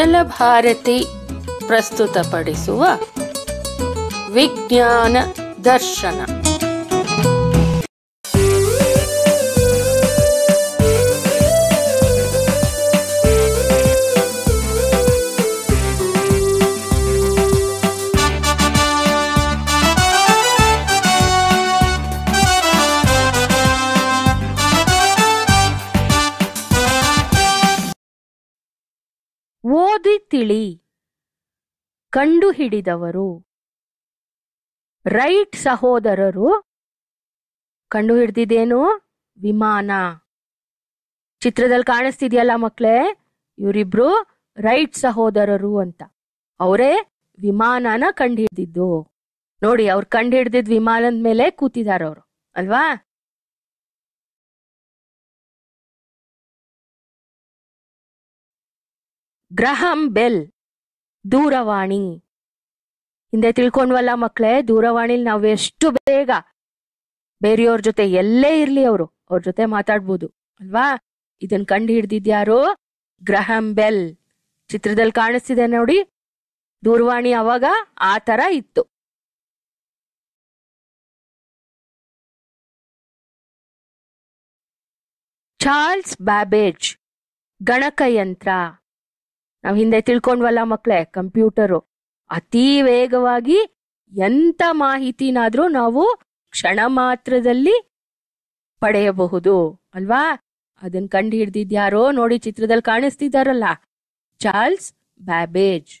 ಅಚಲ ಭಾರತಿ ಪ್ರಸ್ತುತಪಡಿಸುವ ವಿಜ್ಞಾನ ದರ್ಶನ. ಓದಿ ತಿಳಿ. ಕಂಡುಹಿಡಿದವರು ರೈಟ್ ಸಹೋದರರು. ಕಂಡುಹಿಡಿದಿದ್ದೇನು? ವಿಮಾನ. ಚಿತ್ರದಲ್ಲಿ ಕಾಣಿಸ್ತಿದ್ಯಲ್ಲ ಮಕ್ಕಳೇ, ಇವರಿಬ್ರು ರೈಟ್ ಸಹೋದರರು ಅಂತ. ಅವರೇ ವಿಮಾನನ ಕಂಡುಹಿಡಿದಿದ್ದು. ನೋಡಿ, ಅವ್ರು ಕಂಡುಹಿಡಿದಿದ್ ವಿಮಾನದ ಮೇಲೆ ಕೂತಿದಾರ ಅವರು, ಅಲ್ವಾ? ಗ್ರಹಂ ಬೆಲ್, ದೂರವಾಣಿ. ಹಿಂದೆ ತಿಳ್ಕೊಂಡ್ವಲ್ಲ ಮಕ್ಕಳೇ, ದೂರವಾಣಿಲಿ ನಾವು ಎಷ್ಟು ಬೇಗ ಬೇರೆಯವ್ರ ಜೊತೆ ಎಲ್ಲೇ ಇರ್ಲಿ ಅವ್ರ ಜೊತೆ ಮಾತಾಡ್ಬೋದು, ಅಲ್ವಾ? ಇದನ್ ಕಂಡು ಹಿಡ್ದಿದ್ಯಾರು? Graham bell. ಚಿತ್ರದಲ್ಲಿ ಕಾಣಿಸ್ತಿದೆ ನೋಡಿ, ದೂರವಾಣಿ ಅವಾಗ ಆ ತರ ಇತ್ತು. ಚಾರ್ಲ್ಸ್ ಬ್ಯಾಬೇಜ್, ಗಣಕಯಂತ್ರ. ನಾವ್ ಹಿಂದೆ ತಿಳ್ಕೊಂಡ್ವಲ್ಲ ಮಕ್ಕಳೇ, ಕಂಪ್ಯೂಟರು ಅತಿ ವೇಗವಾಗಿ ಎಂತ ಮಾಹಿತಿನಾದ್ರೂ ನಾವು ಕ್ಷಣ ಮಾತ್ರದಲ್ಲಿ ಪಡೆಯಬಹುದು, ಅಲ್ವಾ? ಅದನ್ನ ಕಂಡು ಹಿಡ್ದಿದ್ಯಾರೋ ನೋಡಿ, ಚಿತ್ರದಲ್ಲಿ ಕಾಣಿಸ್ತಿದಾರಲ್ಲ, ಚಾರ್ಲ್ಸ್ ಬ್ಯಾಬೇಜ್.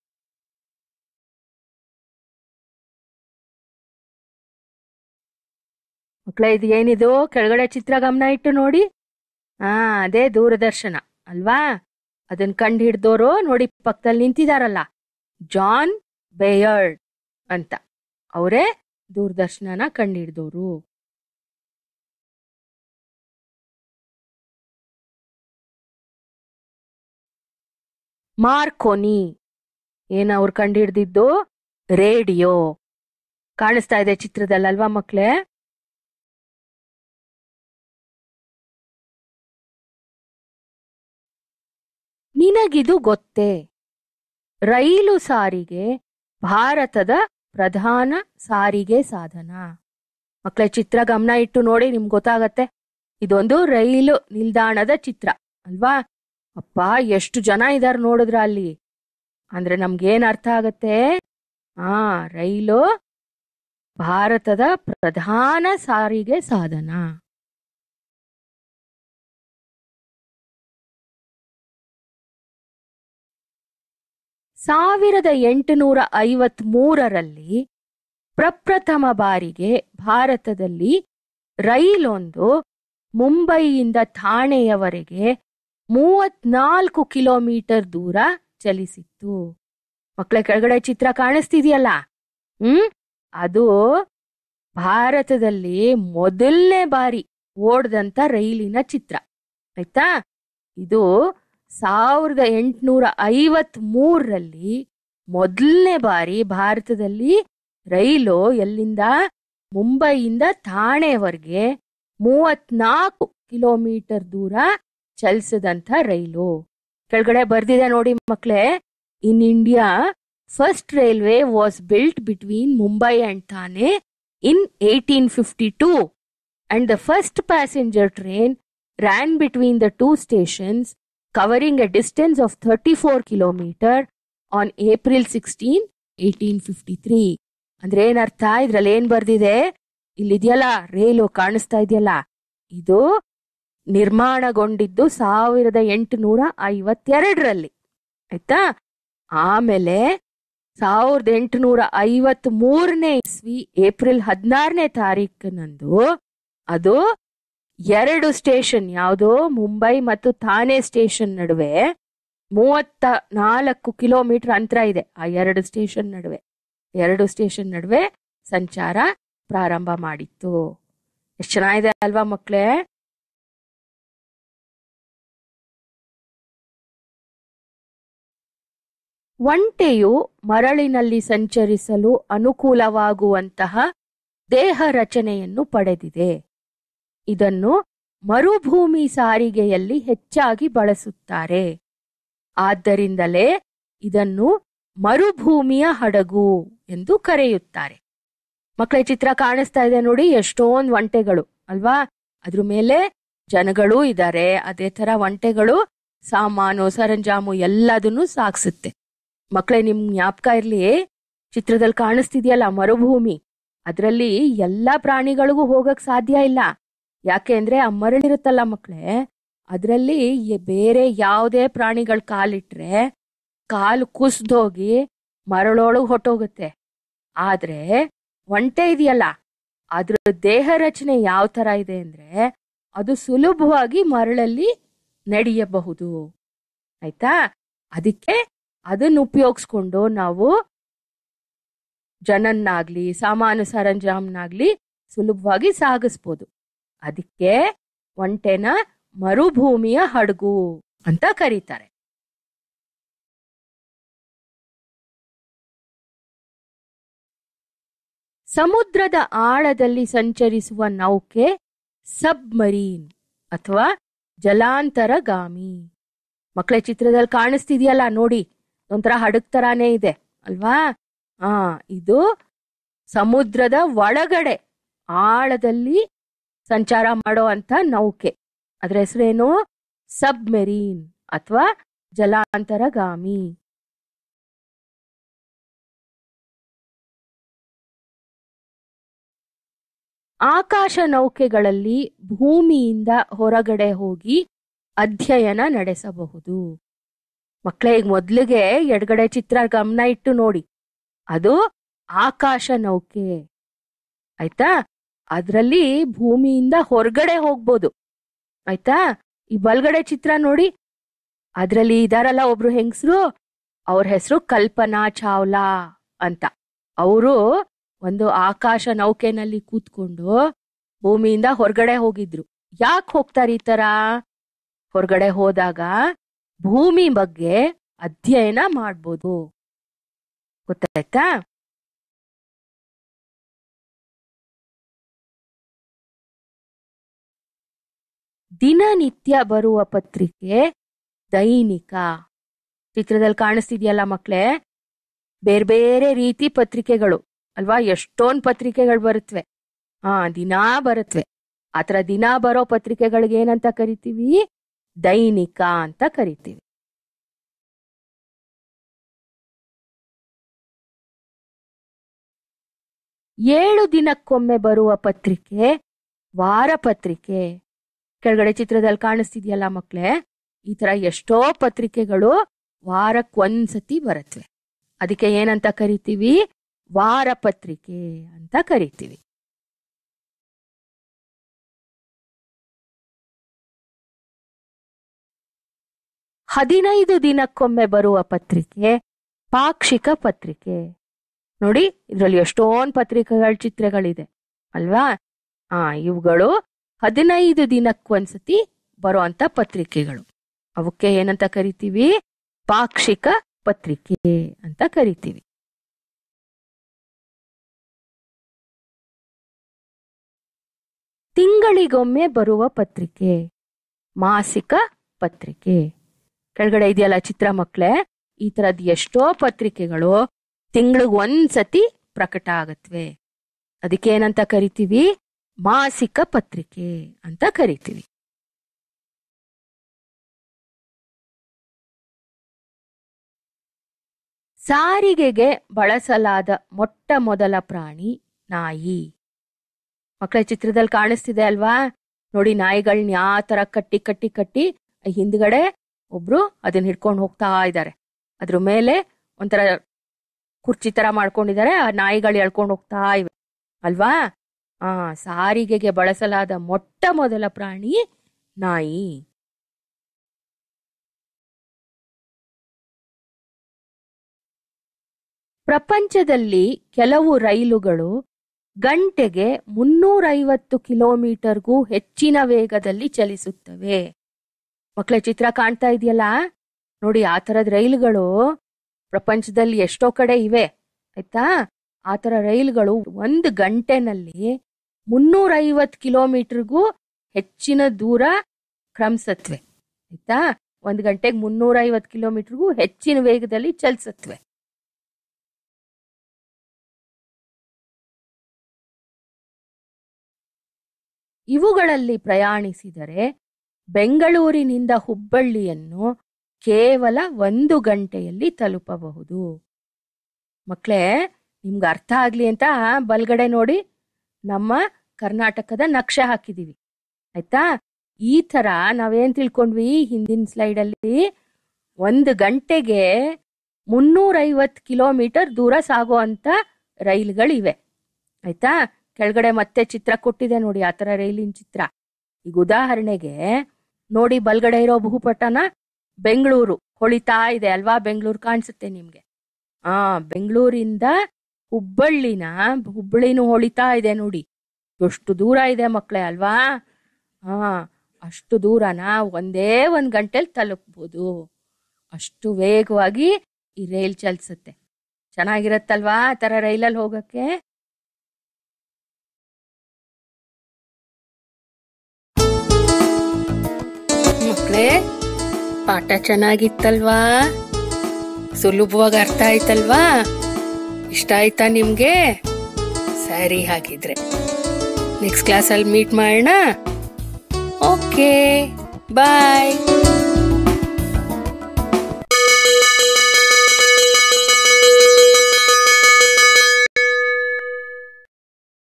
ಮಕ್ಕಳೇ, ಇದು ಏನಿದು ಕೆಳಗಡೆ ಚಿತ್ರ ಗಮನ ಇಟ್ಟು ನೋಡಿ. ಅದೇ ದೂರದರ್ಶನ, ಅಲ್ವಾ? ಅದನ್ನ ಕಂಡು ಹಿಡ್ದೋರು ನೋಡಿ ಪಕ್ಕದಲ್ಲಿ ನಿಂತಿದಾರಲ್ಲ, ಜಾನ್ ಬೇಯರ್ಡ್ ಅಂತ. ಅವರೇ ದೂರದರ್ಶನನ ಕಂಡು ಹಿಡ್ದೋರು. ಮಾರ್ಕೋನಿ, ಏನವ್ರು ಕಂಡು ಹಿಡ್ದಿದ್ದು? ರೇಡಿಯೋ. ಕಾಣಿಸ್ತಾ ಇದೆ ಚಿತ್ರದಲ್ಲಲ್ವಾ ಮಕ್ಕಳೇ? ನಿನಗಿದು ಗೊತ್ತೇ? ರೈಲು ಸಾರಿಗೆ ಭಾರತದ ಪ್ರಧಾನ ಸಾರಿಗೆ ಸಾಧನ. ಮಕ್ಕಳೇ, ಚಿತ್ರ ಗಮನ ಇಟ್ಟು ನೋಡಿ, ನಿಮ್ಗೆ ಗೊತ್ತಾಗತ್ತೆ. ಇದೊಂದು ರೈಲು ನಿಲ್ದಾಣದ ಚಿತ್ರ, ಅಲ್ವಾ? ಅಪ್ಪ, ಎಷ್ಟು ಜನ ಇದಾರೆ ನೋಡಿದ್ರ ಅಲ್ಲಿ ಅಂದ್ರೆ ನಮ್ಗೇನ್ ಅರ್ಥ ಆಗತ್ತೆ? ರೈಲು ಭಾರತದ ಪ್ರಧಾನ ಸಾರಿಗೆ ಸಾಧನ. 1853ರಲ್ಲಿ ಪ್ರಪ್ರಥಮ ಬಾರಿಗೆ ಭಾರತದಲ್ಲಿ ರೈಲೊಂದು ಮುಂಬೈಯಿಂದ ಥಾಣೆಯವರೆಗೆ 34 ಕಿಲೋಮೀಟರ್ ದೂರ ಚಲಿಸಿತ್ತು. ಮಕ್ಕಳ ಕೆಳಗಡೆ ಚಿತ್ರ ಕಾಣಿಸ್ತಿದೆಯಲ್ಲ, ಅದು ಭಾರತದಲ್ಲಿ ಮೊದಲನೇ ಬಾರಿ ಓಡ್ದಂತ ರೈಲಿನ ಚಿತ್ರ, ಆಯ್ತಾ? ಇದು 1853ರಲ್ಲಿ ಮೊದಲನೇ ಬಾರಿ ಭಾರತದಲ್ಲಿ ರೈಲು ಎಲ್ಲಿಂದ, ಮುಂಬೈಯಿಂದ ಥಾಣೆವರೆಗೆ 34 ಕಿಲೋಮೀಟರ್ ದೂರ ಚಲಿಸಿದಂಥ ರೈಲು. ಕೆಳಗಡೆ ಬರ್ದಿದೆ ನೋಡಿ ಮಕ್ಕಳೇ, in India first railway was built between Mumbai and Thane in 1852 and the first passenger train ran between the two stations covering a distance of 34 kilometers on April 16, 1853. ಅಂದ್ರೆ ಏನರ್ಥ? ಇದ್ರಲ್ಲಿ ಏನ್ ಬರ್ದಿದೆ? ಇಲ್ಲಿದೆಯಲ್ಲ ರೈಲು ಕಾಣಿಸ್ತಾ ಇದೆಯಲ್ಲ, ಇದು ನಿರ್ಮಾಣಗೊಂಡಿದ್ದು 1852ರಲ್ಲಿ, ಆಯ್ತಾ? ಆಮೇಲೆ 1853ನೇ ಇಸ್ವಿ ಏಪ್ರಿಲ್ 16ನೇ ತಾರೀಕಿನಂದು ಅದು 2 ಸ್ಟೇಷನ್, ಯಾವುದು ಮುಂಬೈ ಮತ್ತು ಥಾನೆ ಸ್ಟೇಷನ್ ನಡುವೆ 34 ಕಿಲೋಮೀಟರ್ ಅಂತರ ಇದೆ. ಆ 2 ಸ್ಟೇಷನ್ ನಡುವೆ ಸಂಚಾರ ಪ್ರಾರಂಭ ಮಾಡಿತ್ತು. ಎಷ್ಟು ಚೆನ್ನಾಗಿದೆ ಅಲ್ವಾ ಮಕ್ಕಳೇ? ಒಂಟೆಯು ಮರಳಿನಲ್ಲಿ ಸಂಚರಿಸಲು ಅನುಕೂಲವಾಗುವಂತಹ ದೇಹ ರಚನೆಯನ್ನು ಪಡೆದಿದೆ. ಇದನ್ನು ಮರುಭೂಮಿ ಸಾರಿಗೆಯಲ್ಲಿ ಹೆಚ್ಚಾಗಿ ಬಳಸುತ್ತಾರೆ. ಆದ್ದರಿಂದಲೇ ಇದನ್ನು ಮರುಭೂಮಿಯ ಹಡಗು ಎಂದು ಕರೆಯುತ್ತಾರೆ. ಮಕ್ಕಳ ಚಿತ್ರ ಕಾಣಿಸ್ತಾ ಇದೆ ನೋಡಿ, ಎಷ್ಟೊಂದು ಒಂಟೆಗಳು ಅಲ್ವಾ, ಅದ್ರ ಮೇಲೆ ಜನಗಳೂ ಇದ್ದಾರೆ. ಅದೇ ತರ ಒಂಟೆಗಳು ಸಾಮಾನು ಸರಂಜಾಮು ಎಲ್ಲದನ್ನು ಸಾಗಿಸುತ್ತೆ. ಮಕ್ಕಳೇ, ನಿಮ್ ಜ್ಞಾಪಕ ಇರ್ಲಿ, ಚಿತ್ರದಲ್ಲಿ ಕಾಣಿಸ್ತಿದ್ಯಲ್ಲ ಮರುಭೂಮಿ, ಅದ್ರಲ್ಲಿ ಎಲ್ಲಾ ಪ್ರಾಣಿಗಳಿಗೂ ಹೋಗಕ್ ಸಾಧ್ಯ ಇಲ್ಲ. ಯಾಕೆ ಅಂದ್ರೆ ಆ ಮರಳಿರುತ್ತಲ್ಲ ಮಕ್ಕಳೇ, ಅದ್ರಲ್ಲಿ ಬೇರೆ ಯಾವುದೇ ಪ್ರಾಣಿಗಳ ಕಾಲಿಟ್ರೆ ಕಾಲು ಕುಸ್ದೋಗಿ ಮರಳೊಳಗೆ ಹೊಟ್ಟೋಗುತ್ತೆ. ಆದ್ರೆ ಒಂಟೆ ಇದೆಯಲ್ಲ, ಅದ್ರ ದೇಹ ರಚನೆ ಯಾವ ತರ ಇದೆ ಅಂದ್ರೆ ಅದು ಸುಲಭವಾಗಿ ಮರಳಲ್ಲಿ ನಡೆಯಬಹುದು. ಆಯ್ತಾ? ಅದಕ್ಕೆ ಅದನ್ನ ಉಪಯೋಗಿಸ್ಕೊಂಡು ನಾವು ಜನನ್ನಾಗ್ಲಿ ಸಾಮಾನು ಸರಂಜಾಮನ್ನಾಗ್ಲಿ ಸುಲಭವಾಗಿ ಸಾಗಿಸ್ಬೋದು. ಅದಕ್ಕೆ ಒಂಟೆನ ಮರುಭೂಮಿಯ ಹಡಗು ಅಂತ ಕರೀತಾರೆ. ಸಮುದ್ರದ ಆಳದಲ್ಲಿ ಸಂಚರಿಸುವ ನೌಕೆ ಸಬ್ಮರೀನ್ ಅಥವಾ ಜಲಾಂತರಗಾಮಿ. ಮಕ್ಕಳ ಚಿತ್ರದಲ್ಲಿ ಕಾಣಿಸ್ತಿದ್ಯಲ್ಲ ನೋಡಿ, ಒಂಥರ ಹಡಗ್ ತರಾನೇ ಇದೆ ಅಲ್ವಾ? ಇದು ಸಮುದ್ರದ ಒಳಗಡೆ ಆಳದಲ್ಲಿ ಸಂಚಾರ ಮಾಡೋ ಅಂತ ನೌಕೆ. ಅದ್ರ ಹೆಸರೇನು? ಸಬ್ಮೆರೀನ್ ಅಥವಾ ಜಲಾಂತರಗಾಮಿ. ಆಕಾಶ ನೌಕೆಗಳಲ್ಲಿ ಭೂಮಿಯಿಂದ ಹೊರಗಡೆ ಹೋಗಿ ಅಧ್ಯಯನ ನಡೆಸಬಹುದು. ಮಕ್ಕಳೇ, ಈಗ ಮೊದ್ಲಿಗೆ ಎಡಗಡೆ ಚಿತ್ರ ಗಮನ ಇಟ್ಟು ನೋಡಿ, ಅದು ಆಕಾಶ ನೌಕೆ. ಆಯ್ತಾ? ಅದ್ರಲ್ಲಿ ಭೂಮಿಯಿಂದ ಹೊರಗಡೆ ಹೋಗ್ಬೋದು. ಆಯ್ತಾ? ಈ ಬಲ್ಗಡೆ ಚಿತ್ರ ನೋಡಿ, ಅದ್ರಲ್ಲಿ ಇದಾರಲ್ಲ ಒಬ್ರು ಹೆಂಗಸರು, ಅವ್ರ ಹೆಸರು ಕಲ್ಪನಾ ಚಾವ್ಲಾ ಅಂತ. ಅವರು ಒಂದು ಆಕಾಶ ನೌಕೆನಲ್ಲಿ ಕೂತ್ಕೊಂಡು ಭೂಮಿಯಿಂದ ಹೊರಗಡೆ ಹೋಗಿದ್ರು. ಯಾಕೆ ಹೋಗ್ತಾರೆ ಈ ತರ? ಹೊರಗಡೆ ಹೋದಾಗ ಭೂಮಿ ಬಗ್ಗೆ ಅಧ್ಯಯನ ಮಾಡ್ಬೋದು. ಗೊತ್ತಾಯ್ತಾ? ದಿನನಿತ್ಯ ಬರುವ ಪತ್ರಿಕೆ ದೈನಿಕ. ಚಿತ್ರದಲ್ಲಿ ಕಾಣಿಸ್ತಿದ್ಯಲ್ಲ ಮಕ್ಕಳೇ, ಬೇರೆ ಬೇರೆ ರೀತಿ ಪತ್ರಿಕೆಗಳು ಅಲ್ವಾ? ಎಷ್ಟೊಂದು ಪತ್ರಿಕೆಗಳು ಬರುತ್ತವೆ. ದಿನಾ ಬರುತ್ತವೆ. ಆತರ ದಿನಾ ಬರೋ ಪತ್ರಿಕೆಗಳಿಗೆ ಏನಂತ ಕರಿತೀವಿ? ದೈನಿಕ ಅಂತ ಕರಿತೀವಿ. ಏಳು ದಿನಕ್ಕೊಮ್ಮೆ ಬರುವ ಪತ್ರಿಕೆ ವಾರಪತ್ರಿಕೆ. ಕೆಳಗಡೆ ಚಿತ್ರದಲ್ಲಿ ಕಾಣಿಸ್ತಿದ್ಯಲ್ಲ ಮಕ್ಕಳೇ, ಈ ತರ ಎಷ್ಟೋ ಪತ್ರಿಕೆಗಳು ವಾರಕ್ಕೊಂದ್ಸತಿ ಬರುತ್ತವೆ. ಅದಕ್ಕೆ ಏನಂತ ಕರಿತೀವಿ? ವಾರಪತ್ರಿಕೆ ಅಂತ ಕರಿತೀವಿ. ಹದಿನೈದು ದಿನಕ್ಕೊಮ್ಮೆ ಬರುವ ಪತ್ರಿಕೆ ಪಾಕ್ಷಿಕ ಪತ್ರಿಕೆ. ನೋಡಿ, ಇದ್ರಲ್ಲಿ ಎಷ್ಟೊಂದು ಪತ್ರಿಕೆಗಳ ಚಿತ್ರಗಳಿದೆ ಅಲ್ವಾ? ಇವುಗಳು 15 ದಿನಕ್ಕೊಂದ್ಸತಿ ಬರುವಂತ ಪತ್ರಿಕೆಗಳು. ಅವಕ್ಕೆ ಏನಂತ ಕರಿತೀವಿ? ಪಾಕ್ಷಿಕ ಪತ್ರಿಕೆ ಅಂತ ಕರಿತೀವಿ. ತಿಂಗಳಿಗೊಮ್ಮೆ ಬರುವ ಪತ್ರಿಕೆ ಮಾಸಿಕ ಪತ್ರಿಕೆ. ಕೆಳಗಡೆ ಇದೆಯಲ್ಲ ಚಿತ್ರ ಮಕ್ಕಳೇ, ಈ ತರದ್ ಎಷ್ಟೋ ಪತ್ರಿಕೆಗಳು ತಿಂಗಳಿಗೊಂದ್ಸತಿ ಪ್ರಕಟ ಆಗತ್ವೆ. ಅದಕ್ಕೆ ಏನಂತ ಕರಿತೀವಿ? ಮಾಸಿಕ ಪತ್ರಿಕೆ ಅಂತ ಕರಿತೀವಿ. ಸಾರಿಗೆಗೆ ಬಳಸಲಾದ ಮೊಟ್ಟ ಮೊದಲ ಪ್ರಾಣಿ ನಾಯಿ. ಮಕ್ಕಳ ಚಿತ್ರದಲ್ಲಿ ಕಾಣಿಸ್ತಿದೆ ಅಲ್ವಾ? ನೋಡಿ, ನಾಯಿಗಳನ್ನ ಯಾವ ತರ ಕಟ್ಟಿ ಕಟ್ಟಿ ಕಟ್ಟಿ ಹಿಂದ್ಗಡೆ ಒಬ್ರು ಅದನ್ನ ಹಿಡ್ಕೊಂಡು ಹೋಗ್ತಾ ಇದ್ದಾರೆ. ಅದ್ರ ಮೇಲೆ ಒಂಥರ ಕುರ್ಚಿ ತರ ಮಾಡ್ಕೊಂಡಿದ್ದಾರೆ. ಆ ನಾಯಿಗಳು ಎಳ್ಕೊಂಡು ಹೋಗ್ತಾ ಇವೆ ಅಲ್ವಾ? ಸಾರಿಗೆಗೆ ಬಳಸಲಾದ ಮೊಟ್ಟ ಮೊದಲ ಪ್ರಾಣಿ ನಾಯಿ. ಪ್ರಪಂಚದಲ್ಲಿ ಕೆಲವು ರೈಲುಗಳು ಗಂಟೆಗೆ 350 ಕಿಲೋಮೀಟರ್ಗೂ ಹೆಚ್ಚಿನ ವೇಗದಲ್ಲಿ ಚಲಿಸುತ್ತವೆ. ಮಕ್ಕಳ ಚಿತ್ರ ಕಾಣ್ತಾ ಇದೆಯಲ್ಲ ನೋಡಿ, ಆ ತರದ ರೈಲುಗಳು ಪ್ರಪಂಚದಲ್ಲಿ ಎಷ್ಟೋ ಕಡೆ ಇವೆ. ಆಯ್ತಾ? ಆ ತರ ರೈಲುಗಳು 1 ಗಂಟೆನಲ್ಲಿ 350 ಕಿಲೋಮೀಟರ್ಗೂ ಹೆಚ್ಚಿನ ದೂರ ಕ್ರಮಿಸತ್ವೆ. ಆಯ್ತಾ? 1 ಗಂಟೆಗೆ 350 ಕಿಲೋಮೀಟರ್ಗೂ ಹೆಚ್ಚಿನ ವೇಗದಲ್ಲಿ ಚಲಿಸುತ್ತವೆ. ಇವುಗಳಲ್ಲಿ ಪ್ರಯಾಣಿಸಿದರೆ ಬೆಂಗಳೂರಿನಿಂದ ಹುಬ್ಬಳ್ಳಿಯನ್ನು ಕೇವಲ 1 ಗಂಟೆಯಲ್ಲಿ ತಲುಪಬಹುದು. ಮಕ್ಕಳೇ, ನಿಮ್ಗೆ ಅರ್ಥ ಆಗ್ಲಿ ಅಂತ ಬಲ್ಗಡೆ ನೋಡಿ ನಮ್ಮ ಕರ್ನಾಟಕದ ನಕ್ಷೆ ಹಾಕಿದೀವಿ, ಆಯ್ತಾ? ಈ ತರ ನಾವೇನ್ ತಿಳ್ಕೊಂಡ್ವಿ ಹಿಂದಿನ ಸ್ಲೈಡಲ್ಲಿ, 1 ಗಂಟೆಗೆ 350 ಕಿಲೋಮೀಟರ್ ದೂರ ಸಾಗೋ ಅಂತ ರೈಲುಗಳಿವೆ, ಆಯ್ತಾ? ಕೆಳಗಡೆ ಮತ್ತೆ ಚಿತ್ರ ಕೊಟ್ಟಿದೆ ನೋಡಿ, ಆ ತರ ರೈಲಿನ ಚಿತ್ರ. ಈಗ ಉದಾಹರಣೆಗೆ ನೋಡಿ, ಬಲ್ಗಡೆ ಇರೋ ಭೂಪಟನ ಬೆಂಗಳೂರು ಹೊಳಿತಾ ಇದೆ ಅಲ್ವಾ? ಬೆಂಗಳೂರು ಕಾಣಿಸುತ್ತೆ ನಿಮ್ಗೆ. ಬೆಂಗಳೂರಿಂದ ಹುಬ್ಬಳ್ಳಿನೂ ಹೊಳಿತಾ ಇದೆ ನೋಡಿ. ಎಷ್ಟು ದೂರ ಇದೆ ಮಕ್ಕಳೇ ಅಲ್ವಾ? ಅಷ್ಟು ದೂರನ ಒಂದೇ 1 ಗಂಟೆಲಿ ತಲುಪಬಹುದು. ಅಷ್ಟು ವೇಗವಾಗಿ ಈ ರೈಲ್ ಚಲಿಸುತ್ತೆ. ಚೆನ್ನಾಗಿರತ್ತಲ್ವಾ ಆ ತರ ರೈಲಲ್ಲಿ ಹೋಗಕ್ಕೆ? ಮಕ್ಕಳೇ, ಪಾಠ ಚೆನ್ನಾಗಿತ್ತಲ್ವಾ? ಸುಲಭವಾಗಿ ಅರ್ಥ ಆಯ್ತಲ್ವಾ? ಇಷ್ಟ ಆಯ್ತಾ ನಿಮ್ಗೆ? ಸರಿ, ಹಾಗಿದ್ರೆ ನೆಕ್ಸ್ಟ್ ಕ್ಲಾಸಲ್ಲಿ ಮೀಟ್ ಮಾಡೋಣ. ಓಕೆ, ಬಾಯ್.